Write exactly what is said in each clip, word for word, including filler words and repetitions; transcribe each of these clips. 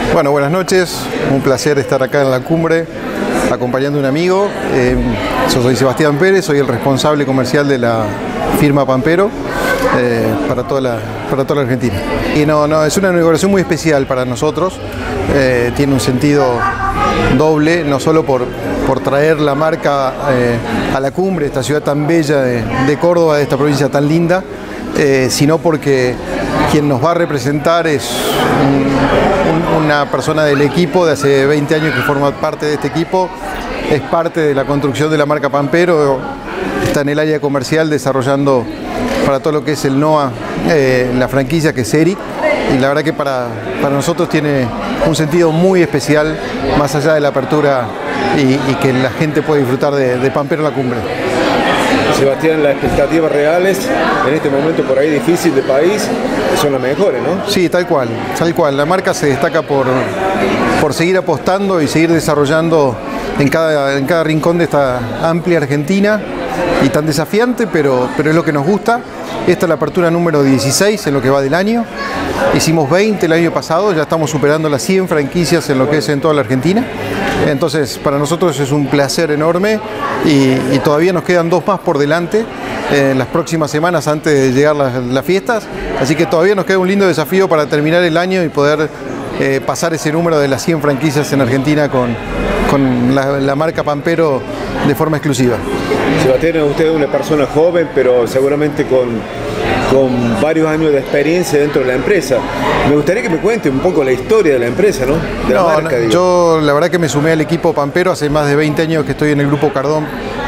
Bueno, buenas noches, un placer estar acá en la cumbre acompañando a un amigo. Eh, yo soy Sebastián Pérez, soy el responsable comercial de la firma Pampero eh, para, toda la, para toda la Argentina. Y no, no, es una inauguración muy especial para nosotros, eh, tiene un sentido doble, no solo por, por traer la marca eh, a la cumbre, esta ciudad tan bella de, de Córdoba, de esta provincia tan linda, eh, sino porque quien nos va a representar es un, un, una persona del equipo de hace veinte años que forma parte de este equipo, es parte de la construcción de la marca Pampero, está en el área comercial desarrollando para todo lo que es el NOA, eh, la franquicia que es Eric, y la verdad que para, para nosotros tiene un sentido muy especial, más allá de la apertura y, y que la gente puede disfrutar de, de Pampero en la cumbre. Sebastián, las expectativas reales en este momento por ahí difícil de país son las mejores, ¿no? Sí, tal cual, tal cual. La marca se destaca por, por seguir apostando y seguir desarrollando en cada, en cada rincón de esta amplia Argentina y tan desafiante, pero, pero es lo que nos gusta. Esta es la apertura número dieciséis en lo que va del año. Hicimos veinte el año pasado, ya estamos superando las cien franquicias en lo que es en toda la Argentina. Entonces, para nosotros es un placer enorme y, y todavía nos quedan dos más por delante eh, en las próximas semanas antes de llegar las, las fiestas. Así que todavía nos queda un lindo desafío para terminar el año y poder eh, pasar ese número de las cien franquicias en Argentina con, con la, la marca Pampero de forma exclusiva. Sebastián, usted es una persona joven, pero seguramente con, con varios años de experiencia dentro de la empresa. Me gustaría que me cuente un poco la historia de la empresa, ¿no? De la no, marca, no, digo. Yo la verdad que me sumé al equipo Pampero hace más de veinte años que estoy en el grupo Cardón,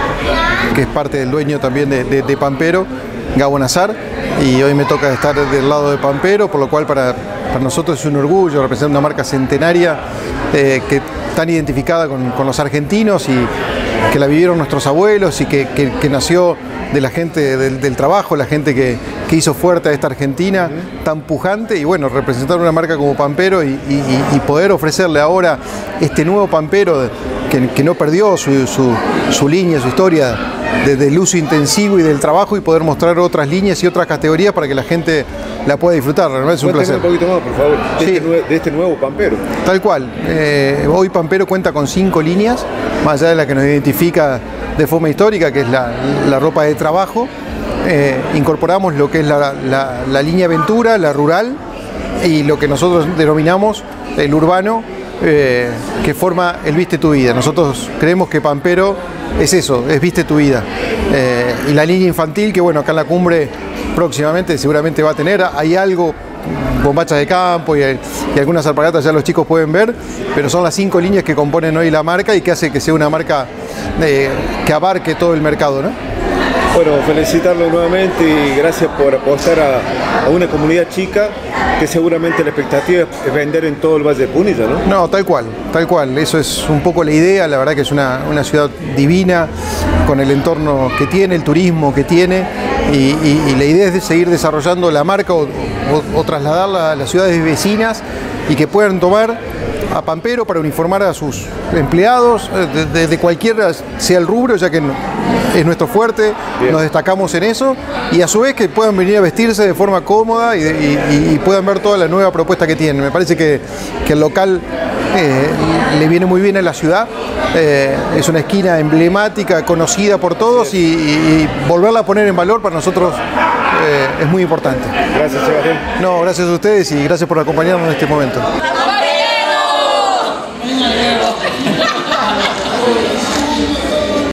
que es parte del dueño también de, de, de Pampero, Gabo Nazar, y hoy me toca estar del lado de Pampero, por lo cual para, para nosotros es un orgullo representar una marca centenaria eh, que tan identificada con, con los argentinos y que la vivieron nuestros abuelos y que, que, que nació de la gente del, del trabajo, la gente que, que hizo fuerte a esta Argentina tan pujante, y bueno, representar una marca como Pampero y, y, y poder ofrecerle ahora este nuevo Pampero que, que no perdió su, su, su línea, su historia desde el uso intensivo y del trabajo, y poder mostrar otras líneas y otras categorías para que la gente la pueda disfrutar. Realmente es un placer. un poquito más, por favor, de, sí. este, nue de este nuevo Pampero. Tal cual. Eh, hoy Pampero cuenta con cinco líneas, más allá de la que nos identifica de forma histórica, que es la, la ropa de trabajo. Eh, incorporamos lo que es la, la, la línea aventura, la rural, y lo que nosotros denominamos el urbano, eh, que forma el Viste tu Vida. Nosotros creemos que Pampero es eso, es Viste tu Vida. Eh, y la línea infantil, que bueno, acá en la cumbre próximamente seguramente va a tener, hay algo, bombachas de campo y, y algunas alpargatas ya los chicos pueden ver, pero son las cinco líneas que componen hoy la marca y que hace que sea una marca eh, que abarque todo el mercado, ¿no? Bueno, felicitarlo nuevamente y gracias por apostar a, a una comunidad chica que seguramente la expectativa es vender en todo el Valle de Punilla, ¿no? No, tal cual, tal cual. Eso es un poco la idea. La verdad que es una, una ciudad divina, con el entorno que tiene, el turismo que tiene, y, y, y la idea es de seguir desarrollando la marca o, o, o trasladarla a las ciudades vecinas y que puedan tomar a Pampero para uniformar a sus empleados, desde de cualquier sea el rubro, ya que es nuestro fuerte. Bien. Nos destacamos en eso, y a su vez que puedan venir a vestirse de forma cómoda y, y, y puedan ver toda la nueva propuesta que tienen. Me parece que, que el local eh, le viene muy bien a la ciudad, eh, es una esquina emblemática, conocida por todos, y, y, y volverla a poner en valor para nosotros eh, es muy importante. Gracias, Sebastián. No, gracias a ustedes y gracias por acompañarnos en este momento.